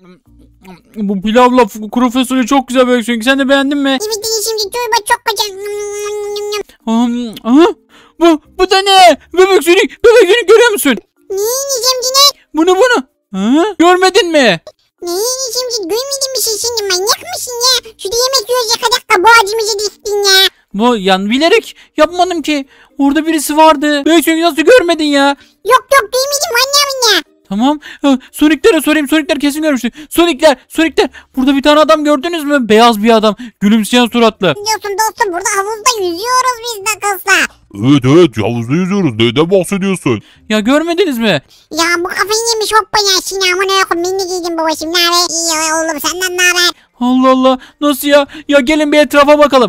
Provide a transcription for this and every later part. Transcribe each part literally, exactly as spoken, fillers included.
Bu pilavla kuru fasulye çok güzel Bebek Sonic. Sen de beğendin mi? Evet şimdi çorba çok güzel. Um, aha, bu, bu da ne? Bebek Sonic, Bebek Sonic görüyor musun? Ne yiyeceğim yine? Bunu bunu. Ha? Görmedin mi? Ne yiyeceğim yine? Görmedin mi sen şimdi? Manyak mısın ya? Şurada yemek yiyoruz ya kadar da boğazımıza diktin ya. Bu yan bilerek yapmadım ki. Orada birisi vardı. Bebek Sonic nasıl görmedin ya? Yok yok görmedim manyağım ya. Tamam. Sonic'lere sorayım. Sonic'ler kesin görmüştü. Sonic'ler, Sonic'ler. Burada bir tane adam gördünüz mü? Beyaz bir adam. Gülümseyen suratlı. Diyorsun dostum burada havuzda yüzüyoruz biz de kızla. Evet evet havuzda yüzüyoruz. Neyden bahsediyorsun? Ya görmediniz mi? Ya bu kafayı yemiş hoppa ya sinamına yokum. Ben de giydim babacığım. Ne haber? İyi oğlum senden ne haber? Allah Allah. Nasıl ya? Ya gelin bir etrafa bakalım.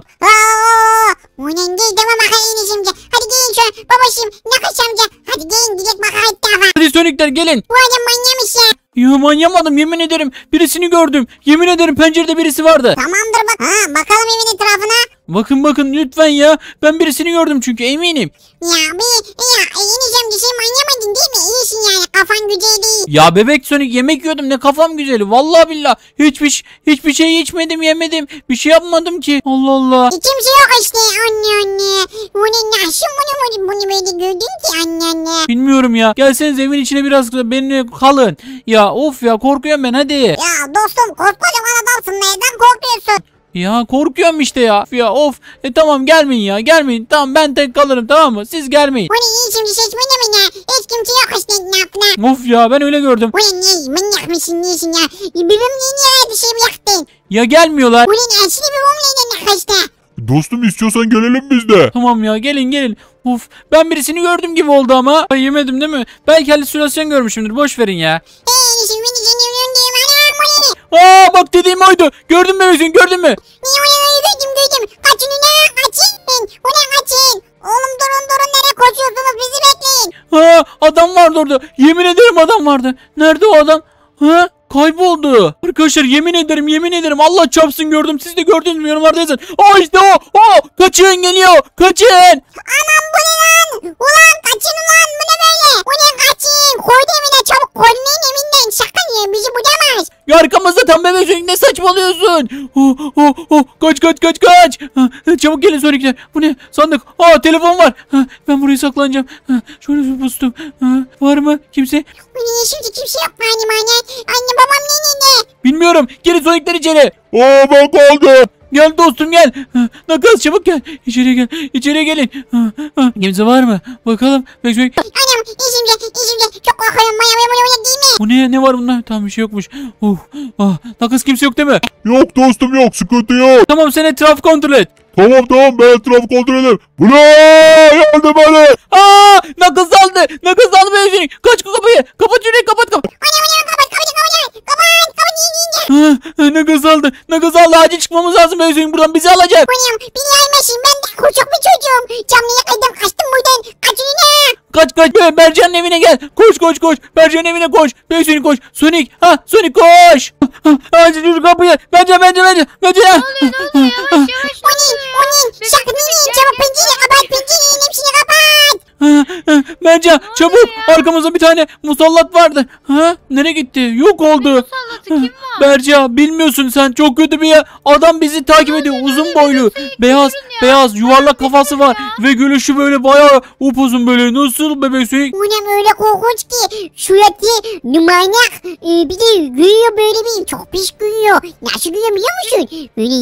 Aaa! Bu ne değil demem bakayım şimdi. Hadi gelin şu babacığım ne kaç amca. Hadi gelin gidelim bakayım etrafa. Hadi Sonic'ler gelin. Bu adam manyamış ya. Ya manyamadım yemin ederim. Birisini gördüm. Yemin ederim pencerede birisi vardı. Tamamdır bak. Ha, bakalım evin etrafına. Bakın bakın lütfen ya. Ben birisini gördüm çünkü eminim. Ya bir ya enişem bir şey manyamadın değil mi? İyisin yani kafan güzel değil. Ya bebek Sonic yemek yiyordum ne kafam güzeli. Vallahi billahi hiçbir hiçbir şey içmedim yemedim. Bir şey yapmadım ki. Allah Allah. E, kimse yok işte anne anne. Bu ne nasıl bunu, bunu, bunu böyle gördün ki anne anne. Bilmiyorum ya. Gelseniz evin içine biraz benimle kalın. Ya of ya korkuyorum ben hadi. Ya dostum koskocaman adamsın neden korkuyorsun? Ya korkuyorum işte ya. Ya of. E tamam gelmeyin ya. Gelmeyin. Tamam ben tek kalırım tamam mı? Siz gelmeyin. Bu ne iyi şimdi seçmene mi ne? Hiç kimse yok işte ne yapına. Of ya ben öyle gördüm. Bu ne ne manyak mısın nesin ya? Babam niye her şeyimi yaktın? Ya gelmiyorlar. Bu ne aşırı babam ne kaçtı? Dostum istiyorsan gelelim biz de. Tamam ya gelin gelin. Of ben birisini gördüm gibi oldu ama. Ay, yemedim değil mi? Belki halüsinasyon görmüşümdür. Boş verin ya. Eee şimdi beni senin önündeyim anam bu ne? Aa bak dediğim oydu. Gördün mü Özgün gördün mü? Niye o ne gördüm gördüm. Kaçın ne kaçın. Bu ne kaçın. Oğlum durun durun nereye koşuyorsunuz bizi bekleyin. Ha adam vardı orada. Yemin ederim adam vardı. Nerede o adam? Ha kayboldu. Arkadaşlar yemin ederim yemin ederim Allah çarpsın gördüm. Siz de gördünüz mü yorumlarda yazın. Aa işte o. O kaçın geliyor. Kaçın. Anam bu ne lan? Ulan kaçın ulan bu ne böyle? Bu ne kaçın? Koydu evine çabuk koymayın evinden. Sakın ya bizi bulamaz. Ya arkamızda tam bebek Sonic ne saçmalıyorsun? Oh, oh, oh. Kaç kaç kaç kaç. Ha, çabuk gelin Sonic'ler. Bu ne? Sandık. Aa telefon var. Ha, ben buraya saklanacağım. Ha, şöyle bir pustum. Ha, var mı kimse? Bu ne şimdi kimse yok mu annem anne? Anne babam ne ne ne? Bilmiyorum. Gelin Sonic'ler içeri. Aa ben kaldım. Gel dostum gel. Ha, Nakaz çabuk gel. İçeri gel. İçeri gelin. Ha, ha. Kimse var mı? Bakalım. Bebek Sonic. Anam işimce işimce çok korkuyorum maya maya maya değil mi? Bu ne? Ne var bunda? Tamam bir şey yokmuş. Oh. Ah, Nakaz kimse yok değil mi? Yok dostum yok sıkıntı yok. Tamam sen etrafı kontrol et. Tamam tamam ben etrafı kontrol ederim. Bu ne? Yardım edin. Aa! Nakaz aldı. Nakaz aldı Bebek Sonic. Kaç kapıyı. Kapat şurayı kapat kapat. Anam anam kapat kapat kapat kapat kapat yiyince. Ha, Nakaz aldı. Nakaz aldı. Acil çıkmamız lazım Bebek Sonic. Buradan bizi alacak. Anam beni aymasın ben de küçük bir çocuğum. Camla yakaydım kaçtım buradan. Kaçın ne? Kaç kaç. Be, Bercan'ın evine gel. Koş koş koş. Bercan'ın evine koş. Bebek Sonic koş. Sonic. Ha Sonic koş. Ha, acil yürü kapıyı. Bercan Bercan Bercan. Bercan. Ne oluyor ne oluyor yavaş yavaş ne Oni oluyor? oni sakın in çabuk pencereyi kapat pencereyi hepsini kapat. Ha, ha, Bercan çabuk. ya? Arkamızda bir tane musallat vardı. Ha? Nereye gitti? Yok oldu. Musallatı kim var? Berca bilmiyorsun sen çok kötü bir yer. Adam bizi takip ediyor. Uzun boylu. Beyaz ya. beyaz yuvarlak kafası var. Ve gülüşü böyle bayağı upuzun böyle. Nasıl Bebek Sonic? Anam öyle korkunç ki suratı manyak ee, bir de gülüyor böyle bir çok pis gülüyor. Nasıl gülüyor biliyor musun? Böyle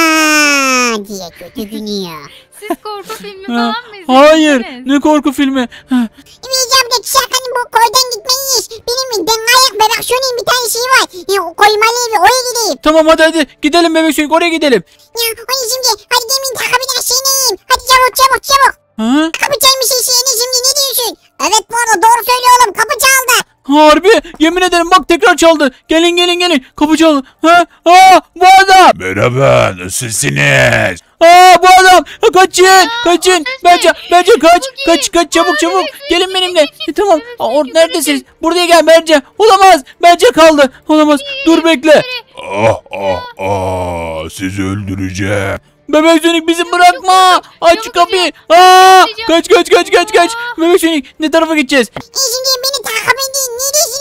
ya diye kötü gülüyor. Siz korku filmi Ha, falan mı izlediniz? hayır. Ne korku filmi. Ha, Diyeceğim de sakın bu koydan gitmeyiz. Benim ben ayak bebek şunun bir tane şey var. Ya, o koymalı evi oraya gideyim. Tamam hadi hadi. Gidelim Bebek Sonic oraya gidelim. Ya onu şimdi hadi demin takabiden şeyineyim. Hadi çabuk çabuk çabuk. Ha? Kapı çalmış şeyini şimdi ne diyorsun? Evet bu arada doğru söylüyor oğlum kapı çaldı. Harbi yemin ederim bak tekrar çaldı. Gelin gelin gelin. Kapı çaldı. Ha? Aa bu adam. Merhaba nasılsınız? Aa bu adam. Ha, kaçın. Kaçın. o ses Bence ne? bence kaç. Bu Kaç kim? kaç çabuk Aa, çabuk. Bebek Sonic, Gelin Bebek benimle. Sonic, E, tamam. Bebek Aa, Sonic, or Bebek neredesiniz? Sonic. Buraya gel Bence. Olamaz. Bence kaldı. Olamaz. Dur bekle. Ah ah ah sizi öldüreceğim. Bebek Sonic bizi bırakma. çabuk, Aç çabuk kapıyı. hocam. Aa Hocam. kaç kaç kaç kaç kaç. Aa. Bebek Sonic ne tarafa gideceğiz? E şimdi beni takip edin ne diyorsunuz?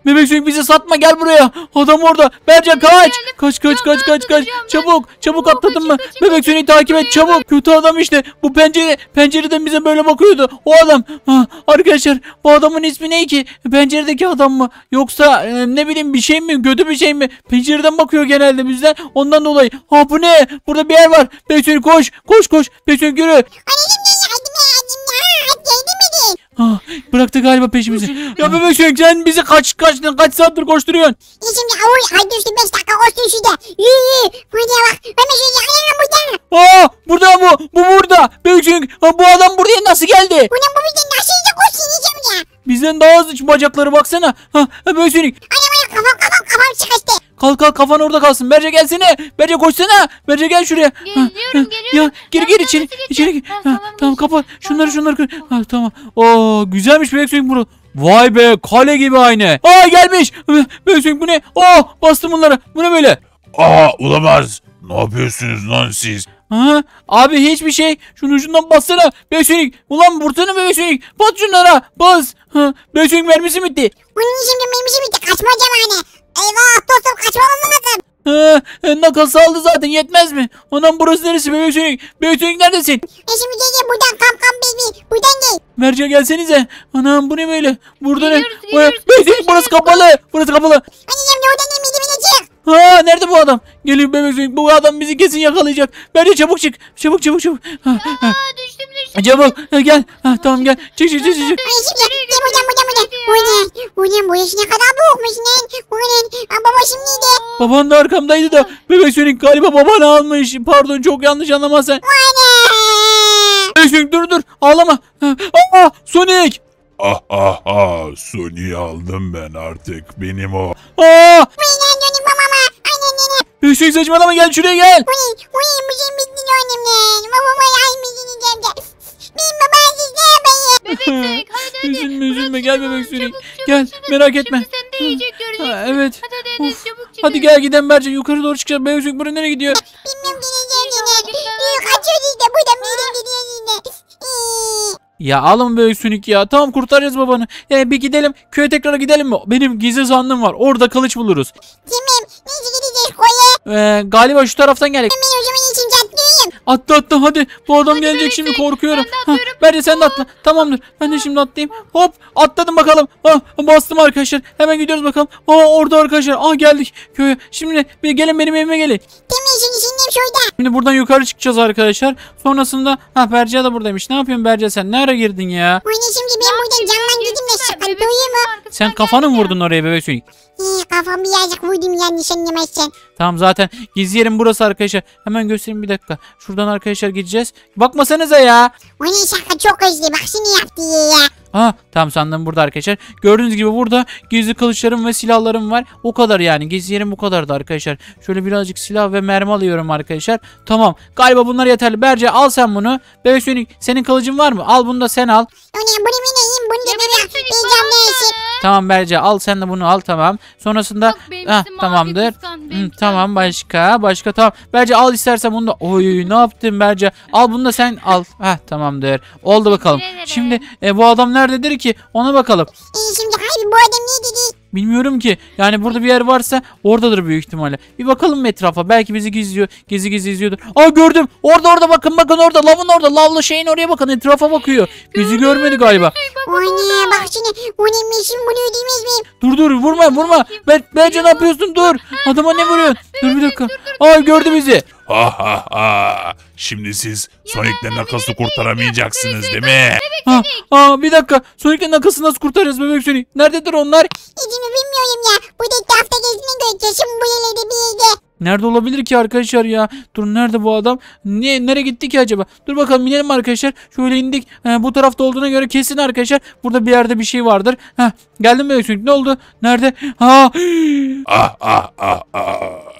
Bebek Sonic bizi satma, gel buraya. Adam orada. Berce kaç. Kaç kaç Ya kaç ben kaç kaç. tutacağım, ben- Çabuk çabuk Oo, atladın kaçın, mı? kaçın, Bebek kaçın. Sonic'i takip et Buraya. çabuk. Kötü adam işte. Bu pencere pencereden bize böyle bakıyordu. O adam. Ha, arkadaşlar bu adamın ismi ne ki? Penceredeki adam mı? Yoksa e, ne bileyim bir şey mi? Kötü bir şey mi? Pencereden bakıyor genelde bizden. Ondan dolayı. Ha bu ne? Burada bir yer var. Bebek Sonic koş. Koş koş. Bebek Sonic yürü. Anneciğim de yardım yardım ya. Yardım edin. Ah, bıraktı galiba peşimizi. Ya Bebek Sonic sen bizi kaç kaç kaç saattir koşturuyorsun? E şimdi oy hadi üstü beş dakika koştun şurada. Yürü yürü. Buraya bak. Hemen şöyle yakalayalım buradan. Aa, burada bu. Bu burada. Bebek Sonic. Ha, bu adam buraya nasıl geldi? Ulan bu bizden nasıl da koşsun yiyeceğim ya. Bizden daha hızlı bacakları baksana. Ha, ha Bebek Sonic. Anam anam kafam kafam kafam sıkıştı. Kalk kalk kafan orada kalsın. Berce gelsene. Berce koşsana. Berce gel şuraya. Ha, Geliyorum, ha, geliyorum. Ya gir Ben gir buradan içeri. nasıl İçeri geçeceğim? gir. Ha, Ha, tamam, tamam geçtim. kapat. Şunları Tamam. şunları kır. Ha, tamam. Oo güzelmiş Bebek Sonic bunu. Vay be kale gibi aynı. Aa gelmiş. Bebek Sonic bu ne? Aa bastım bunları. Bu ne böyle? Aa olamaz. Ne yapıyorsunuz lan siz? Ha? Abi hiçbir şey. Şunun ucundan bassana. Bebek Sonic. Ulan vursana Bebek Sonic. Bas şunlara. Bas. Ha. Bebek Sonic mermisi bitti. Onun şimdi benim işim bitti. Kaçma zamanı. Eyvah dostum kaçmamam lazım. Ha, nakası aldı zaten yetmez mi? Anam burası neresi Bebek Sonic? Bebek Sonic neredesin? E şimdi gel buradan kam kam baby. Buradan gel. Mercan gelsenize. Anam bu ne böyle? Burada ne? Geliyoruz, Baya- geliyoruz. Bebek Sonic burası kapalı. Burası kapalı. Anneciğim de oradan gel midemine çık. Ha nerede bu adam? Geliyor Bebek Sonic. Bu adam bizi kesin yakalayacak. Mercan çabuk çık. Çabuk çabuk çabuk. Ha, ha. Aa düştüm düştüm. Çabuk. Ha, gel. Ha, tamam gel. Çık çık çık çık. çık. Ay şimdi gel buradan buradan buradan. Buradan. Buradan bu yaş ne kadar büyükmüş lan. Buradan. Aa, baba şimdi de. Baban da arkamdaydı da. Bebek Sonic galiba babanı almış. Pardon çok yanlış anlamazsan. Ana. Bebek Sonic dur dur. Ağlama. Ha, Aa Sonic. Ah ah ah. Sony'yi aldım ben artık. Benim o. Aa. Buradan dönüm babama. Aynen aynen. Bebek Sonic saçmalama gel şuraya gel. Uy uy bu şey bitti annemle. Babama almışsın diyeceğim. Benim babam sizlere bayı. Bebek Sonic hadi hadi. Üzülme üzülme Burası gel tamam, Bebek Sonic. çabuk, çabuk, Gel şurada. merak etme. Şimdi sen de yiyecek göreceksin. Ha, evet. Hadi hadi hadi Of. çabuk çıkın. Hadi gel gidelim Berce yukarı doğru çıkacağız. Bebek Sonic buraya nereye gidiyor? Bilmiyorum gideceğim yine. Yürü kaçıyoruz işte buradan midem gidiyor yine. Ya ağlama Bebek Sonic ya. Tamam kurtaracağız babanı. Yani bir gidelim köye tekrar gidelim mi? Benim gizli sandığım var. Orada kılıç buluruz. Tamam. Neyse gideceğiz koya. Ee, galiba şu taraftan geldik. Ben o zaman için çatlıyorum. Atla atla hadi. Bu adam gelecek Bebek şimdi Sonic, korkuyorum. ben de Ha, atlıyorum. Berce sen de atla. Tamamdır. Ben de şimdi atlayayım. Hop atladım bakalım. Ha, bastım arkadaşlar. Hemen gidiyoruz bakalım. Aa orada arkadaşlar. Aa geldik köye. Şimdi bir gelin benim evime gelin. Tamam şimdi şimdi şurada. Şimdi buradan yukarı çıkacağız arkadaşlar. Sonrasında ha Berce de buradaymış. Ne yapıyorsun Berce sen? Ne ara girdin ya? Anne şimdi ben buradan camdan gideyim de sıkıntı uyuyor mu? Sen kafanı mı vurdun oraya Bebek Sonic? Ee, kafam birazcık vurdum yanlış anlamazsan. Tamam zaten gizli yerim burası arkadaşlar. Hemen göstereyim bir dakika. Şuradan arkadaşlar gideceğiz. Bakmasanıza ya. Anne şaka çok hızlı bak şimdi yaptı ya. Ha tamam sandım burada arkadaşlar. Gördüğünüz gibi burada gizli kılıçlarım ve silahlarım var. O kadar yani. Gizli yerim bu kadardı arkadaşlar. Şöyle birazcık silah ve mermi alıyorum arkadaşlar. Tamam. Galiba bunlar yeterli. Berce al sen bunu. Bebek Sonic senin kılıcın var mı? Al bunu da sen al. Anne bunu bineyim bunu da Ya bir Bebek Sonic heyecan bana neyse. al. Tamam Berce al sen de bunu al tamam. Sonrasında Bak, benimkisi ha mavi tamamdır. kıskan, Hı, benimkisi tamam mavi. başka başka tamam. Berce al istersen bunu da. Oy ne yaptın Berce? Al bunu da sen al. Ha tamamdır. Oldu bakalım. ederim. Şimdi e, bu adam nerededir ki? Ona bakalım. Ee, şimdi hayır bu adam ne dedi? Bilmiyorum ki. Yani burada bir yer varsa oradadır büyük ihtimalle. Bir bakalım mı etrafa? Belki bizi gizliyor. Gizli gizli izliyordur. Aa gördüm. Orada orada bakın bakın orada. Lavın orada. Lavlı şeyin oraya bakın. Etrafa bakıyor. Bizi görmedi galiba. Anne bak şimdi bu ne mişim bunu ödeyemez miyim? Dur dur vurma vurma. Ber Berce ne yapıyorsun? Dur. Adama ne vuruyorsun? Dur bir dakika. Aa gördü bizi. Ha ha ha. Şimdi siz Sonic'le nakası kurtaramayacaksınız değil mi? Ha, aa bir dakika. Sonic'in nakası nasıl kurtaracağız Bebek Sonic? Nerededir onlar? İçimi bilmiyorum ya. Bu da etrafta gezdiğine göre kesin bu yerlerde bir yerde. Nerede olabilir ki arkadaşlar ya? Dur nerede bu adam? Ne nereye gitti ki acaba? Dur bakalım inelim arkadaşlar. Şöyle indik. He, bu tarafta olduğuna göre kesin arkadaşlar. Burada bir yerde bir şey vardır. Heh, geldim Bebek Sonic. Ne oldu? Nerede? Ha! Ah ah ah ah.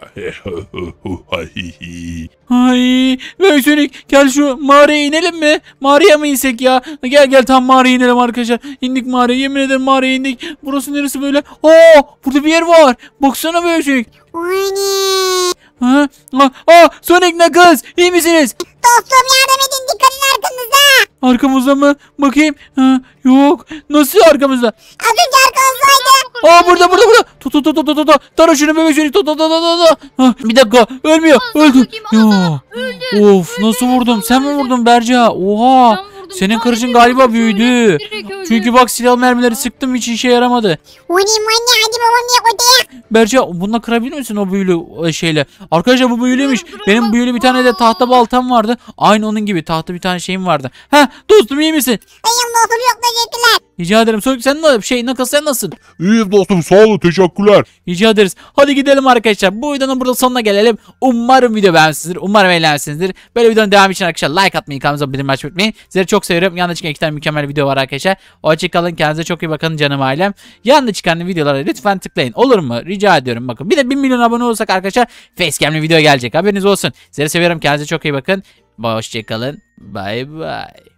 Ay, Bebek Sonic gel şu mağaraya inelim mi? Mağaraya mı insek ya? Gel gel tam mağaraya inelim arkadaşlar. İndik mağaraya. Yemin ederim mağaraya indik. Burası neresi böyle? Aa, burada bir yer var. Baksana Bebek Sonic. Anne. Ha? Aa, aa, Sonic Knuckles iyi misiniz? Dostum yardım edin, dikkat edin arkanızda. Arkamızda mı? Bakayım. Ha, yok. Nasıl arkamızda? Az önce arkanızdaydı. Aa burada burada burada. Tut tut tut tut tut. Tara şunu bebek seni. Tut tut tut tut tut. Ha, bir dakika. Ölmüyor. Al sana Öldü. bakayım, al sana. Öldü. Of nasıl vurdum? Sen mi vurdun Berca? Oha. Ben vurdum. Senin Sadece kılıcın bir galiba vurdum, büyüdü. direkt öldü. Çünkü bak silah mermileri sıktım hiç işe yaramadı. Oynayayım anne, hadi babam niye odaya? Berca bununla kırabilir misin o büyülü e, şeyle? Arkadaşlar bu büyülüymüş. Dur, dur, Benim bak. büyülü bir tane de tahta baltam vardı. Aynı onun gibi tahta bir tane şeyim vardı. Ha dostum iyi misin? Benim dostum yok, teşekkürler. Rica ederim. Sonic sen ne şey Knuckles sen nasılsın? İyiyim dostum sağ olun teşekkürler. Rica ederiz. Hadi gidelim arkadaşlar. Bu videonun burada sonuna gelelim. Umarım video beğenmişsinizdir. Umarım eğlenmişsinizdir. Böyle videonun devamı için arkadaşlar like atmayı, kanalımıza bildirim açmayı unutmayın. Sizleri çok seviyorum. Yanında çıkan iki tane mükemmel video var arkadaşlar. Hoşçakalın. Kendinize çok iyi bakın canım ailem. Yanında çıkan videolara lütfen tıklayın. Olur mu? Rica ediyorum. Bakın bir de bir milyon abone olursak arkadaşlar facecam'li video gelecek. Haberiniz olsun. Sizleri seviyorum. Kendinize çok iyi bakın. Hoşçakalın. Bye bye.